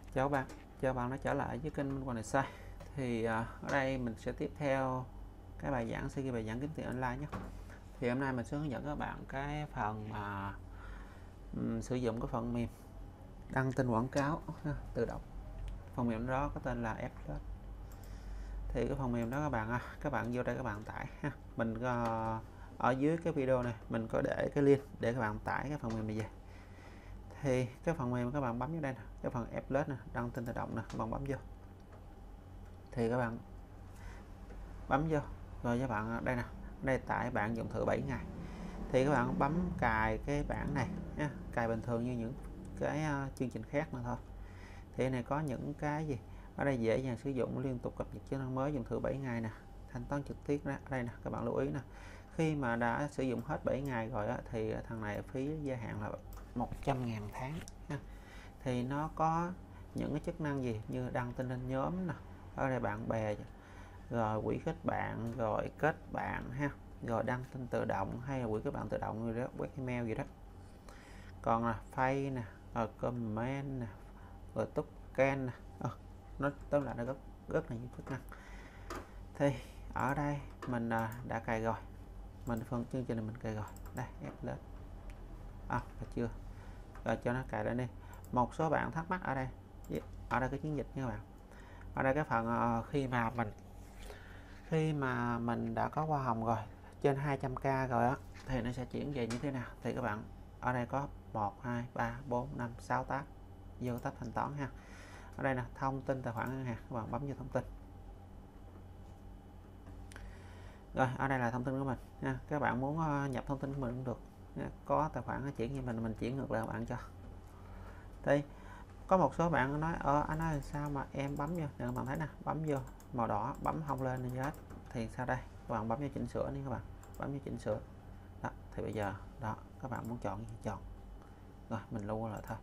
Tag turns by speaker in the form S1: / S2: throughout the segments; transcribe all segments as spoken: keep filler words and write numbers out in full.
S1: Chào bạn, chào bạn đã trở lại với kênh Minh Hoàng Này Sai. Thì à, ở đây mình sẽ tiếp theo cái bài giảng sẽ ghi bài giảng kiếm tiền online nhé. Thì hôm nay mình sẽ hướng dẫn các bạn cái phần mà um, sử dụng cái phần mềm đăng tin quảng cáo ha, tự động. Phần mềm đó có tên là Affiliate. Thì cái phần mềm đó các bạn à, các bạn vô đây các bạn tải ha. Mình uh, ở dưới cái video này mình có để cái link để các bạn tải cái phần mềm này về. Thì cái phần mềm các bạn bấm vô đây nè, cái phần Affiliate nè, đăng tin tự động nè, các bạn bấm vô. Thì các bạn bấm vô rồi các bạn đây nè, đây tải bạn dùng thử bảy ngày. Thì các bạn bấm cài cái bảng này nha, cài bình thường như những cái uh, chương trình khác nữa thôi. Thì này có những cái gì ở đây dễ dàng sử dụng, liên tục cập nhật chức năng mới, dùng thử bảy ngày nè, thanh toán trực tiếp đó. Đây nè, các bạn lưu ý nè, khi mà đã sử dụng hết bảy ngày rồi á, thì thằng này phí gia hạn là một trăm ngàn tháng nha. Thì nó có những cái chức năng gì như đăng tin lên nhóm nè, ở đây bạn bè, rồi quỹ kết bạn, rồi kết bạn ha, rồi đăng tin tự động hay là quỹ kết bạn tự động gì đó, quét email gì đó. Còn là pay nè, rồi comment nè, rồi token nè, ờ, nó tóm lại nó rất rất là nhiều chức năng. Thì ở đây mình à, đã cài rồi, mình phần chương trình này mình cài rồi, đây ép lên à chưa rồi, cho nó cài lên đi. Một số bạn thắc mắc ở đây, ở đây cái chiến dịch nha các bạn, ở đây cái phần uh, khi mà mình khi mà mình đã có hoa hồng rồi trên hai trăm k rồi á thì nó sẽ chuyển về như thế nào. Thì các bạn ở đây có một hai ba bốn năm sáu tab, vô tab thanh toán ha. Ở đây là thông tin tài khoản ngân hàng, các bạn bấm vô thông tin. Rồi ở đây là thông tin của mình nha. Các bạn muốn uh, nhập thông tin của mình cũng được nha. Có tài khoản chuyển như mình mình chuyển ngược lại các bạn cho. Thì có một số bạn nói ờ anh nói sao mà em bấm vô, các bạn thấy nè, bấm vô màu đỏ bấm không lên gì hết. Thì sau đây các bạn bấm vô chỉnh sửa đi, các bạn bấm vô chỉnh sửa đó. Thì bây giờ đó, các bạn muốn chọn gì chọn rồi, mình lưu lại thôi.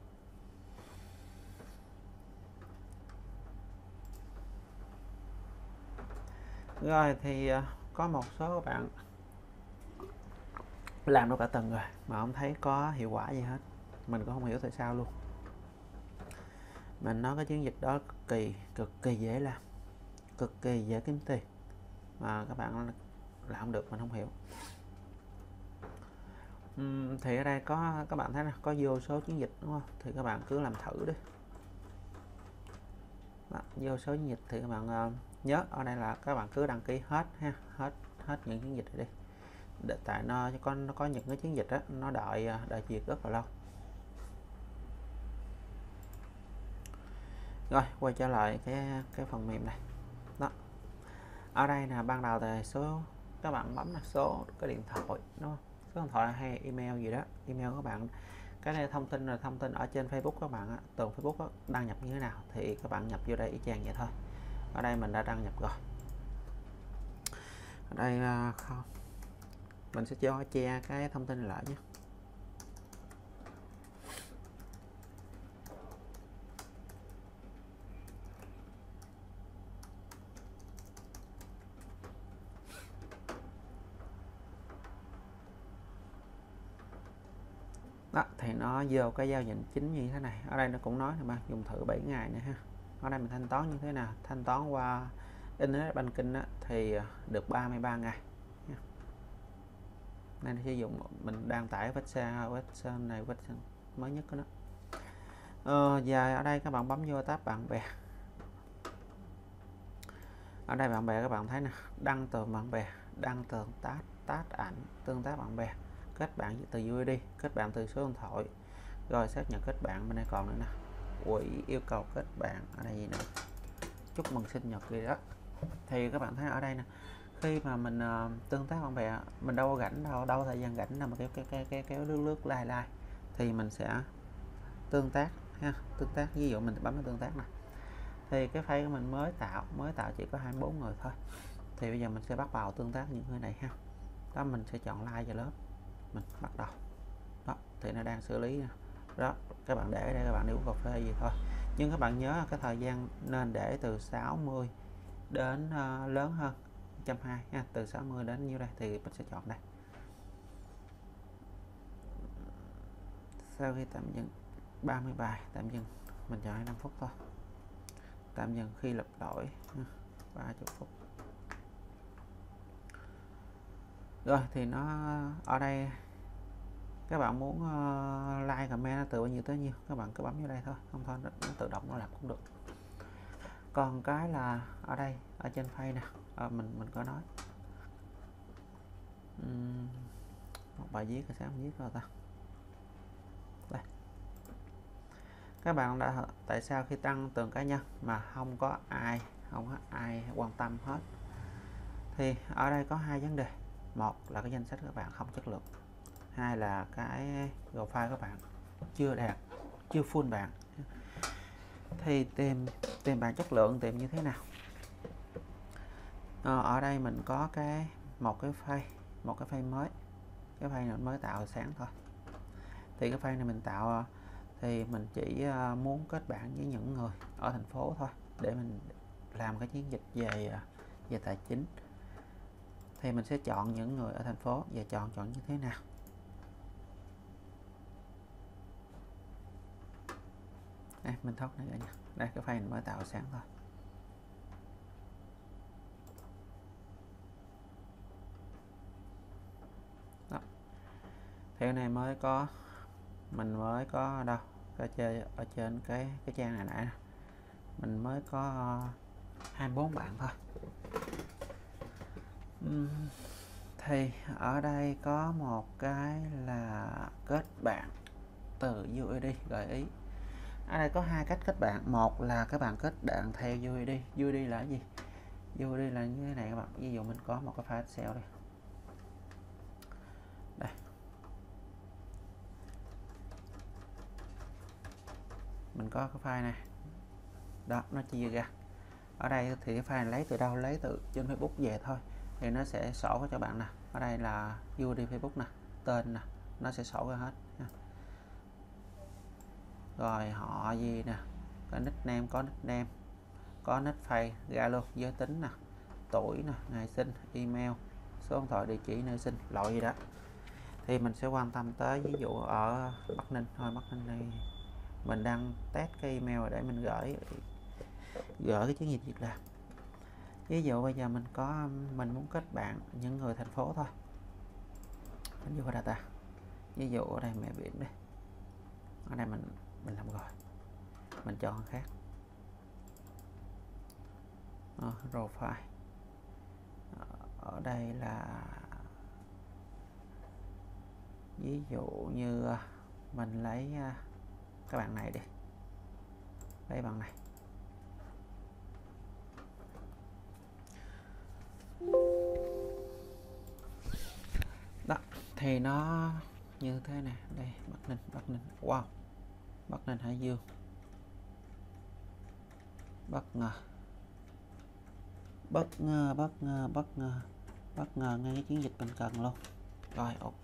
S1: Rồi thì uh, có một số bạn làm đâu cả tuần rồi mà không thấy có hiệu quả gì hết, mình cũng không hiểu tại sao luôn. Mình nói cái chiến dịch đó cực kỳ cực kỳ dễ làm, cực kỳ dễ kiếm tiền mà các bạn làm không được, mình không hiểu. uhm, thì ở đây có các bạn thấy là có vô số chiến dịch đúng không, thì các bạn cứ làm thử đi đó, vô số chiến dịch thì các bạn uh, nhớ ở đây là các bạn cứ đăng ký hết ha, hết hết những chiến dịch này đi. Để, tại nó có nó có những cái chiến dịch đó nó đợi đợi duyệt rất là lâu. Rồi quay trở lại cái cái phần mềm này đó. Ở đây là ban đầu thì số các bạn bấm là số cái điện thoại đúng không, số điện thoại hay email gì đó, email các bạn. Cái này thông tin là thông tin ở trên Facebook các bạn á, tường Facebook á, đăng nhập như thế nào thì các bạn nhập vô đây y chang vậy thôi. Ở đây mình đã đăng nhập rồi. Ở đây không, mình sẽ cho che cái thông tin lại nhé. Đó, thì nó vô cái giao diện chính như thế này. Ở đây nó cũng nói là bạn dùng thử bảy ngày nữa ha. Ở đây mình thanh toán như thế nào, thanh toán qua internet banking á, thì được ba mươi ba ngày. Đây sử dụng mình đang tải website website này, website mới nhất của nó. Ờ, và ở đây các bạn bấm vô tab bạn bè. Ở đây bạn bè các bạn thấy nè, đăng tường bạn bè, đăng tường tag tag ảnh, tương tác bạn bè, kết bạn từ u i đê, kết bạn từ số điện thoại, rồi xác nhận kết bạn. Bên đây còn nữa nè, quỹ yêu cầu kết bạn, ở đây gì nữa, chúc mừng sinh nhật gì đó. Thì các bạn thấy ở đây nè, khi mà mình uh, tương tác bạn bè, mình đâu có rảnh đâu, đâu thời gian rảnh nào mà kéo kéo kéo kéo, kéo lướt lướt like like, thì mình sẽ tương tác ha, tương tác. Ví dụ mình bấm vào tương tác nè, thì cái file của mình mới tạo mới tạo chỉ có hai mươi bốn người thôi. Thì bây giờ mình sẽ bắt đầu tương tác những người này ha. Đó, mình sẽ chọn like vào lớp, mình bắt đầu đó, thì nó đang xử lý đó. Các bạn để đây, các bạn đi uống cà phê gì thôi, nhưng các bạn nhớ cái thời gian nên để từ sáu mươi đến uh, lớn hơn một trăm hai mươi ha, từ sáu mươi đến nhiêu đây thì mình sẽ chọn đây. Sau khi tạm dừng ba mươi bài tạm dừng mình chờ năm phút thôi, tạm dừng khi lặp lỗi ba mươi phút. Rồi thì nó ở đây các bạn muốn uh, like comment nó từ bao nhiêu tới nhiêu các bạn cứ bấm vô đây thôi, không thôi nó, nó tự động nó làm cũng được. Còn cái là ở đây ở trên page nè, à, mình mình có nói uhm, một bài viết là sao viết rồi ta. Đây, các bạn đã tại sao khi tăng tường cá nhân mà không có ai không có ai quan tâm hết, thì ở đây có hai vấn đề. Một là cái danh sách các bạn không chất lượng, hai là cái profile các bạn chưa đạt, chưa full bạn. Thì tìm tìm bạn chất lượng tìm như thế nào? À, ở đây mình có cái một cái file một cái file mới, cái file này mới tạo sáng thôi. Thì cái file này mình tạo thì mình chỉ muốn kết bạn với những người ở thành phố thôi, để mình làm cái chiến dịch về về tài chính. Thì mình sẽ chọn những người ở thành phố và chọn chọn như thế nào. Đây, mình thoát này nha. Đây cái file này mới tạo sáng thôi. Đó. Thì này mới có mình mới có đâu ở trên ở trên cái cái trang này nãy mình mới có hai mươi bốn bạn thôi. Uhm, thì ở đây có một cái là kết bạn từ u i đê gợi ý. Ở đây có hai cách kết bạn. Một là các bạn kết bạn theo u i đê. u i đê là cái gì? u i đê là như thế này các bạn. Ví dụ mình có một cái file Excel đây. Đây. Mình có cái file này. Đó, nó chia ra. Ở đây thì cái file này lấy từ đâu? Lấy từ trên Facebook về thôi. Thì nó sẽ sổ cho bạn nè. Ở đây là u i đê Facebook nè, tên nè, nó sẽ sổ ra hết. Rồi họ gì nè, có nickname, có nickname, có nick face ra luôn, giới tính nè, tuổi nè, ngày sinh, email, số điện thoại, địa chỉ, nơi sinh, loại gì đó. Thì mình sẽ quan tâm tới ví dụ ở Bắc Ninh thôi. Bắc Ninh này mình đang test cái email để mình gửi gửi cái chiến dịch việc làm. Ví dụ bây giờ mình có mình muốn kết bạn những người thành phố thôi, mình vô data, ví dụ ở đây mẹ biển đây, ở đây mình mình làm rồi, mình chọn khác. Ờ, profile ở đây là ví dụ như mình lấy các bạn này đi, lấy bạn này. Đó thì nó như thế này. Đây Bắc Ninh, Bắc Ninh, wow, Bắc Ninh, Hải Dương, bất ngờ, bất ngờ, bất ngờ, bất ngờ, bất ngờ ngay cái chiến dịch mình cần luôn. Rồi ok.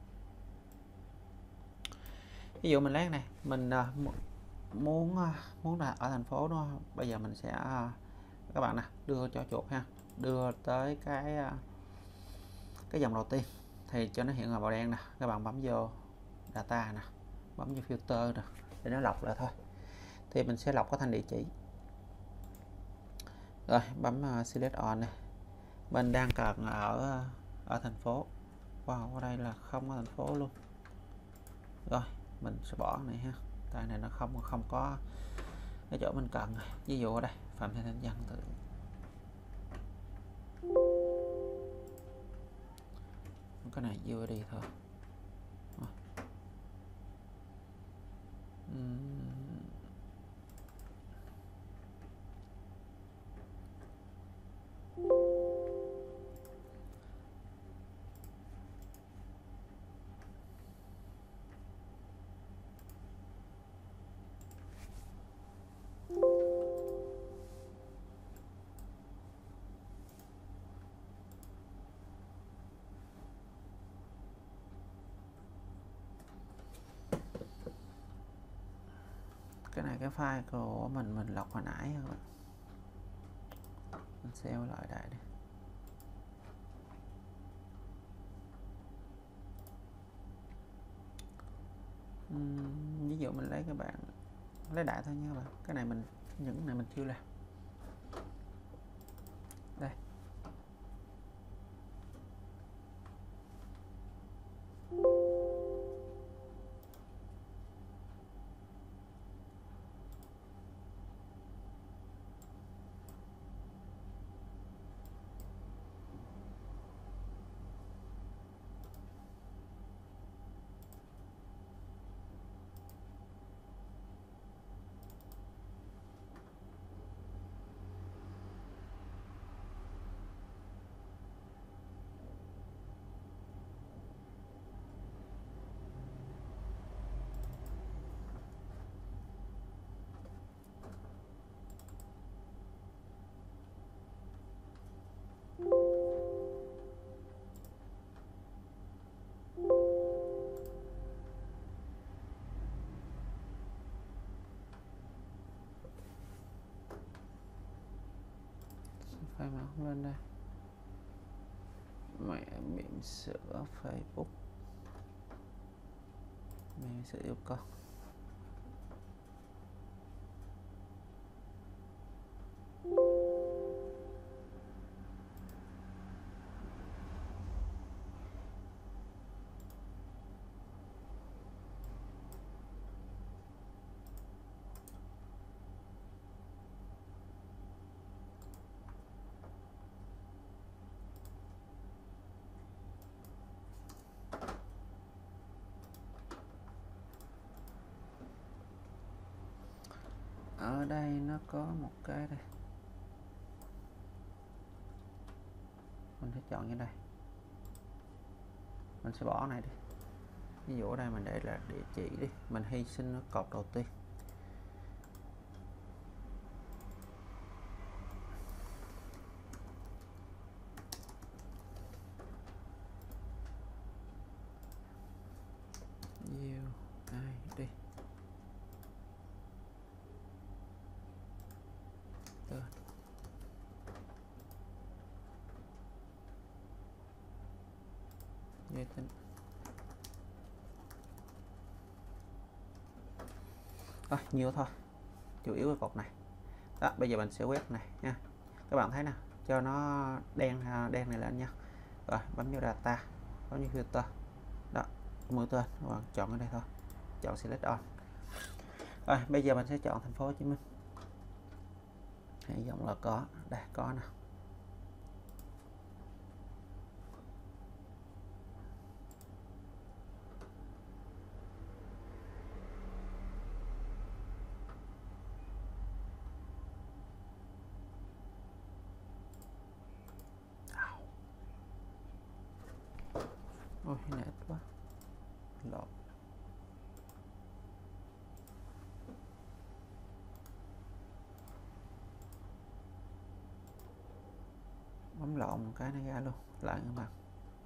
S1: Ví dụ mình lấy này, mình uh, muốn uh, muốn là ở thành phố đó, bây giờ mình sẽ uh, các bạn nè, đưa cho chuột ha, đưa tới cái uh, cái dòng đầu tiên thì cho nó hiện là màu đen nè, các bạn bấm vô data nè, bấm vô filter nè để nó lọc lại thôi. Thì mình sẽ lọc có thành địa chỉ. Rồi bấm uh, select on này, mình đang cần ở ở thành phố. Wow, ở đây là không có thành phố luôn. Rồi mình sẽ bỏ này ha, tại này nó không không có cái chỗ mình cần. Ví dụ ở đây Phạm Thị Thanh Dân tự cái này vừa đi thôi. Uhm. Cái này cái file của mình mình lọc hồi nãy rồi, mình save lại đây đi. Uhm, ví dụ mình lấy các bạn lấy đại thôi nha các bạn. Cái này mình những cái này mình chưa làm. Đây. Phải mà không lên đây. Mẹ bỉm sữa Facebook. Mẹ sữa yêu con. Ở đây nó có một cái đây, mình sẽ chọn như đây, mình sẽ bỏ này đi. Ví dụ ở đây mình để là địa chỉ đi, mình hy sinh nó cột đầu tiên. Nhiều ai đi tên giới tính. Rồi, nhiều thôi, chủ yếu cái cột này. Đó, bây giờ mình sẽ quét này nha. Các bạn thấy nè, cho nó đen đen này lên nha. Rồi, bấm vào data, bấm vào filter. Đó, mũi tên, các bạn chọn ở đây thôi. Chọn select all. Rồi, bây giờ mình sẽ chọn thành phố Hồ Chí Minh. Hy vọng là có, đây có nè. Ôi, nét quá. Lộn. Bấm lộn một cái nó ra luôn. Lại các bạn.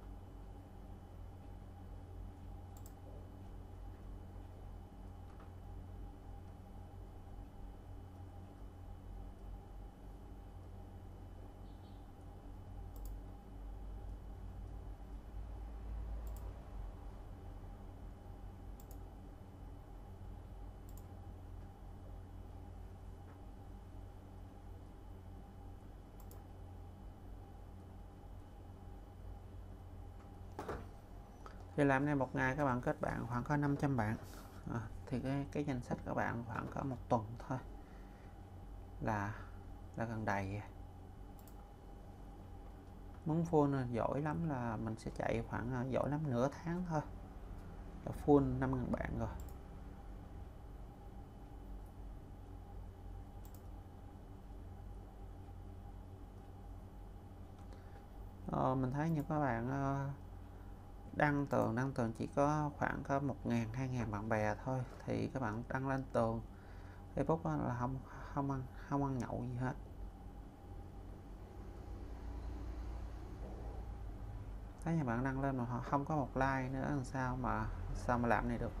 S1: Thì làm này một ngày các bạn kết bạn khoảng có năm trăm bạn. À, thì cái cái danh sách các bạn khoảng có một tuần thôi là là gần đầy. Muốn full giỏi lắm là mình sẽ chạy khoảng giỏi lắm nửa tháng thôi là full năm nghìn bạn rồi. Ờ, mình thấy như các bạn uh, đăng tường đăng tường chỉ có khoảng có một ngàn hai ngàn bạn bè thôi, thì các bạn đăng lên tường Facebook là không không ăn không ăn nhậu gì hết. Thấy nhà bạn đăng lên mà họ không có một like nữa, làm sao mà sao mà làm này được.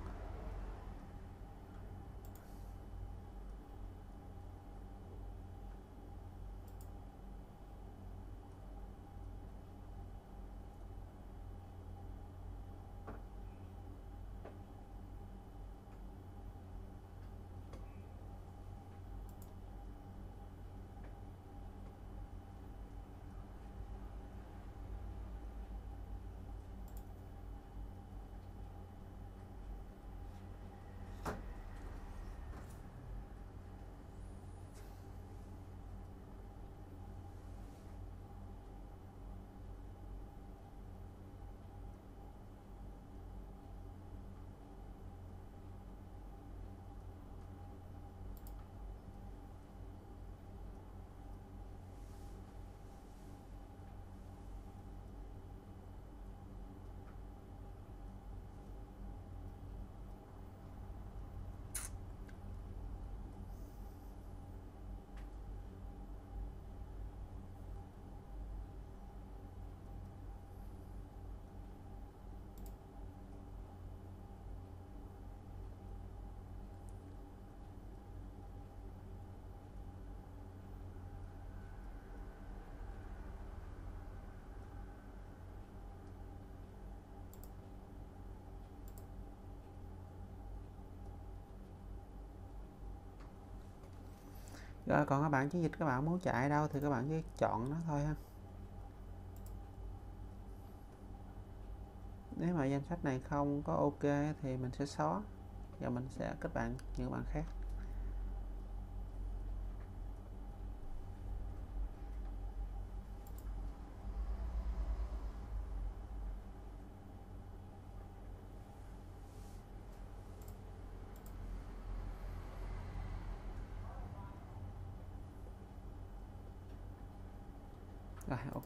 S1: Rồi còn các bạn chiến dịch các bạn muốn chạy đâu thì các bạn chỉ chọn nó thôi ha. Nếu mà danh sách này không có ok thì mình sẽ xóa và mình sẽ kết bạn những bạn khác. Rồi ok.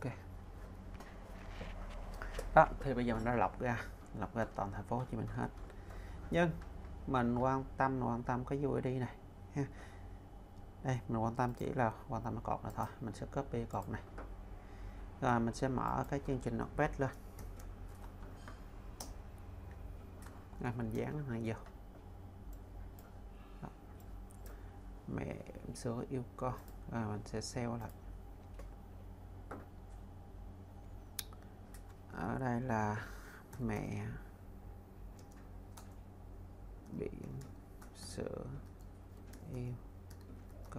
S1: Đó thì bây giờ mình đã lọc ra lọc ra toàn thành phố Hồ Chí Minh hết, nhưng mình quan tâm quan tâm cái u i đê này ha. Đây mình quan tâm chỉ là quan tâm cái cột này thôi, mình sẽ copy cột này rồi mình sẽ mở cái chương trình Notepad lên rồi mình dán cái này vô. Đó. Mẹ sửa yêu con rồi mình sẽ save lại. Ở đây là mẹ biển sữa yêu con.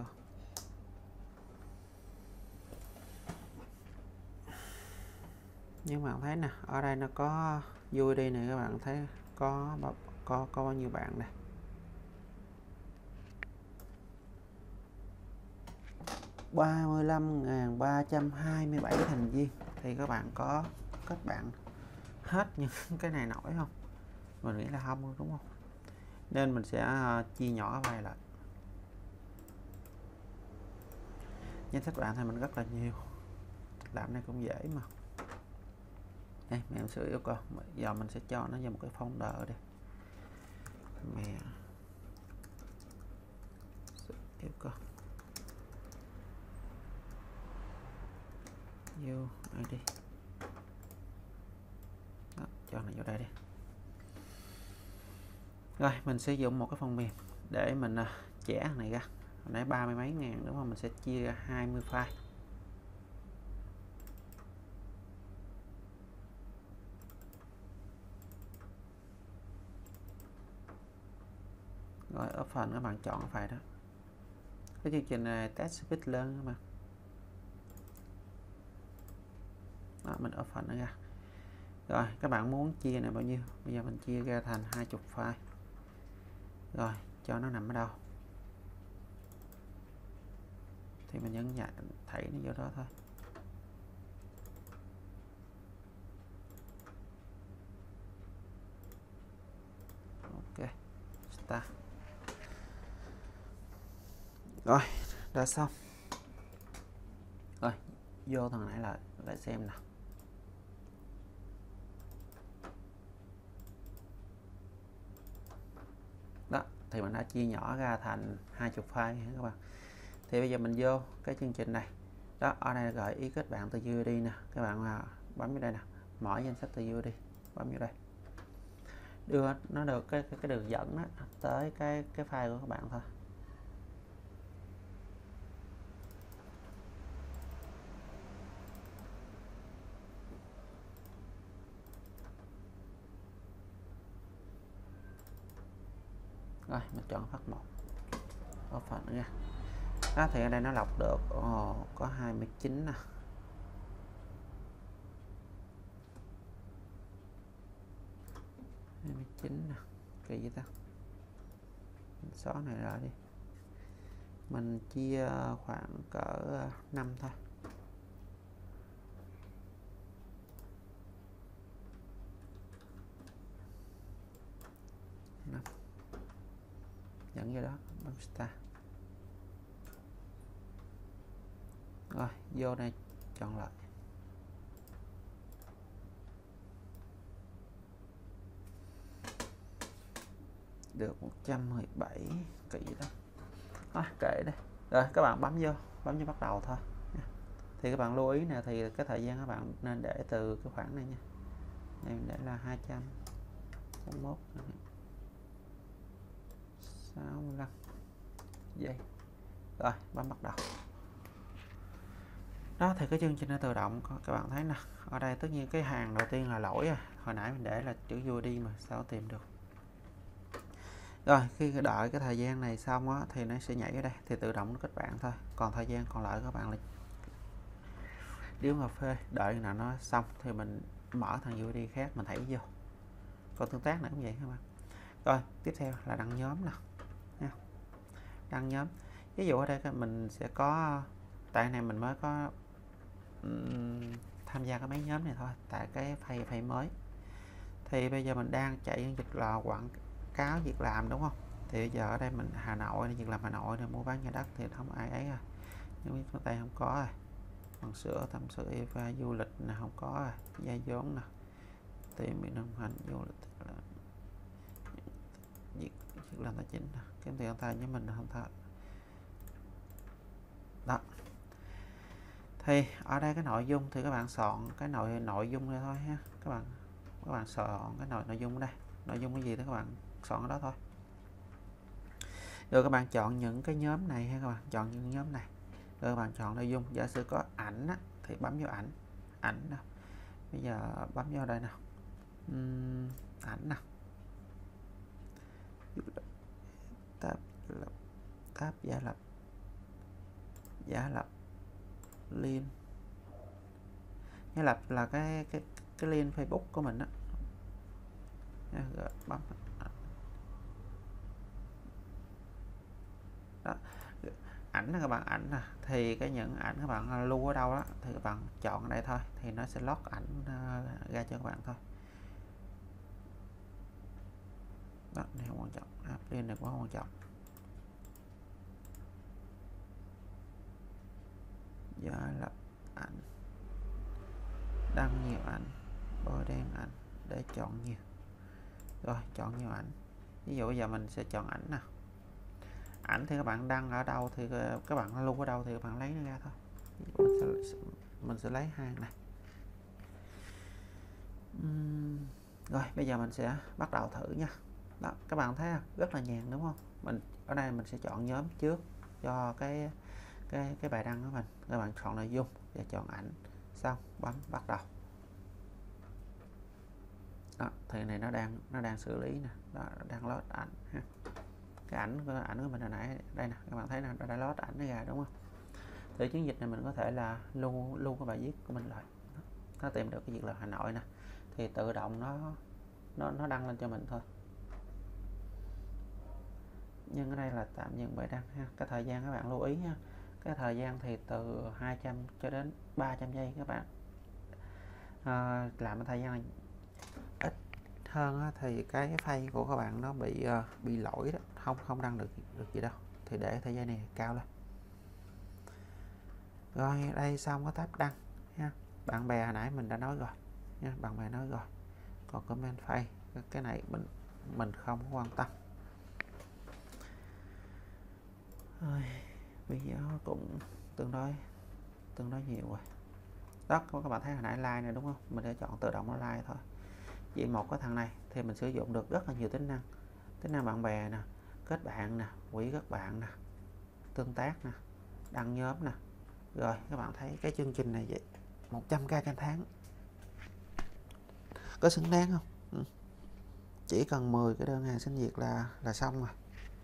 S1: Nhưng mà bạn thấy nè, ở đây nó có u i đê này, các bạn thấy có có có bao nhiêu bạn này, ba mươi lăm nghìn ba trăm hai mươi bảy thành viên. Thì các bạn có kết bạn hết những cái này nổi không? Mình nghĩ là không, đúng không? Nên mình sẽ uh, chia nhỏ vai lại. Danh sách bạn thì mình rất là nhiều, làm này cũng dễ mà. Đây mẹ sửa yêu con, giờ mình sẽ cho nó vào một cái folder đi, mẹ sửa yêu con vô ai đi. Đó, cho này vô đây đi. Rồi mình sử dụng một cái phần mềm để mình uh, chẻ này ra. Hồi nãy ba mươi mấy ngàn đúng không, mình sẽ chia ra hai mươi file. Rồi ở phần các bạn chọn file đó. Cái chương trình này test speed learn các bạn. Đó, mình ở phần nó ra. Rồi các bạn muốn chia này bao nhiêu? Bây giờ mình chia ra thành hai mươi file. Rồi cho nó nằm ở đâu thì mình nhấn nhảy thảy nó vô đó thôi. Ok, start. Rồi đã xong. Rồi vô thằng này lại lại xem nào. Đó thì mình đã chia nhỏ ra thành hai mươi file nha các bạn. Thì bây giờ mình vô cái chương trình này. Đó, ở đây gợi ý kết bạn từ u i đê nè, các bạn bấm vào đây nè, mở danh sách từ u i đê, bấm vào đây, đưa nó được cái cái, cái đường dẫn đó tới cái cái file của các bạn thôi. Rồi mình chọn phát một ở phần nữa nha. Đó thì ở đây nó lọc được oh, có hai mươi chín nè, hai mươi chín nè, kỳ gì ta, mình xóa này ra đi, mình chia khoảng cỡ năm thôi. năm dẫn vô đó, bấm start. Rồi vô đây chọn lại. Được một trăm mười bảy kỳ đó. À, kệ đây. Rồi các bạn bấm vô, bấm vô bắt đầu thôi. Thì các bạn lưu ý nè, thì cái thời gian các bạn nên để từ cái khoảng này nha. Đây mình để là hai trăm bốn mươi mốt sáu mươi lăm giây. Rồi bấm bắt đầu. Đó thì cái chương trình nó tự động, các bạn thấy nè, ở đây tất nhiên cái hàng đầu tiên là lỗi à. Hồi nãy mình để là chữ u i đê mà sao tìm được. Rồi khi đợi cái thời gian này xong á thì nó sẽ nhảy ở đây thì tự động nó kết bạn thôi. Còn thời gian còn lại các bạn là điếu cà phê, đợi nào nó xong thì mình mở thằng u i đê khác mình thảy vô. Còn tương tác này cũng vậy các bạn. Rồi tiếp theo là đăng nhóm nè nha. Đăng nhóm, ví dụ ở đây mình sẽ có, tại này mình mới có um, tham gia cái mấy nhóm này thôi, tại cái page page mới thì bây giờ mình đang chạy dịch là quảng cáo việc làm đúng không, thì bây giờ ở đây mình Hà Nội, việc làm Hà Nội này, mua bán nhà đất thì không ai ấy à, nhưng biết tay không có rồi, bằng sữa tâm sự e vê du lịch là không có rồi, vay vốn nè, tìm bị đồng hành du lịch là việc việc làm tài chính nè, kiếm tiền tay với mình là không thật đó. Thì ở đây cái nội dung thì các bạn soạn cái nội nội dung này thôi ha, các bạn các bạn soạn cái nội nội dung ở đây, nội dung cái gì đó các bạn soạn ở đó thôi. Rồi các bạn chọn những cái nhóm này ha, các bạn chọn những nhóm này, rồi các bạn chọn nội dung. Giả sử có ảnh á, thì bấm vào ảnh ảnh nào, bây giờ bấm vào đây nào, uhm, ảnh nào, tab lập tab giả lập giả lập link, giả lập là cái cái cái link Facebook của mình đó, bấm đó. Ảnh là các bạn ảnh nè, thì cái những ảnh các bạn lưu ở đâu đó thì các bạn chọn ở đây thôi, thì nó sẽ lót ảnh uh, ra cho các bạn thôi. Đó, này không quan trọng, app link này cũng không quan trọng. Giả lập ảnh, đăng nhiều ảnh, bôi đen ảnh để chọn nhiều. Rồi chọn nhiều ảnh, ví dụ bây giờ mình sẽ chọn ảnh nè, ảnh thì các bạn đăng ở đâu thì các bạn lưu ở đâu thì các bạn lấy nó ra thôi. Mình sẽ, mình sẽ lấy hai này. Uhm, rồi bây giờ mình sẽ bắt đầu thử nha. Đó, các bạn thấy không? Rất là nhàn đúng không? Mình ở đây mình sẽ chọn nhóm trước cho cái cái cái bài đăng của mình. Các bạn chọn nội dung và chọn ảnh, xong bấm bắt đầu. Đó, thì này nó đang nó đang xử lý nè, đó, đang load ảnh ha. Cái ảnh của ảnh của mình hồi nãy đây nè, các bạn thấy là nó đã load ảnh ra đúng không? Thì chiến dịch này mình có thể là lưu lưu cái bài viết của mình lại, nó tìm được cái việc là Hà Nội nè, thì tự động nó nó nó đăng lên cho mình thôi. Nhưng ở đây là tạm dừng bài đăng ha. Cái thời gian các bạn lưu ý nha, cái thời gian thì từ hai trăm cho đến ba trăm giây các bạn. À, làm cái thời gian này ít hơn á, thì cái file của các bạn nó bị uh, bị lỗi đó, không không đăng được được gì đâu, thì để thời gian này cao lên. Rồi đây xong có tab đăng ha. Bạn bè hồi nãy mình đã nói rồi nha, bạn bè nói rồi. Còn comment file cái này mình mình không quan tâm. Rồi, video cũng tương đối tương đối nhiều rồi. Đó, các bạn thấy hồi nãy like này đúng không? Mình sẽ chọn tự động nó like thôi. Chỉ một cái thằng này thì mình sử dụng được rất là nhiều tính năng. Tính năng bạn bè nè, kết bạn nè, quỹ kết bạn nè, tương tác nè, đăng nhóm nè. Rồi các bạn thấy cái chương trình này vậy, một trăm k trên tháng có xứng đáng không? Ừ. Chỉ cần mười cái đơn hàng xin việc là là xong rồi.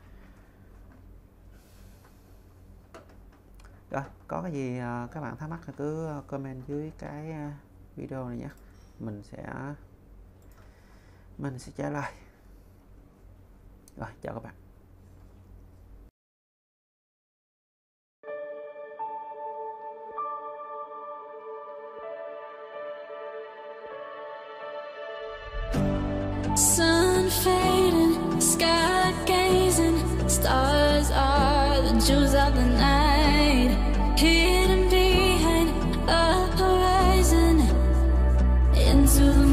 S1: Rồi có cái gì các bạn thắc mắc thì cứ comment dưới cái video này nhé, mình sẽ mình sẽ trả lời. Rồi chào các bạn.
S2: Sun fading, sky gazing, stars are the jewels of the night, hidden behind a horizon into the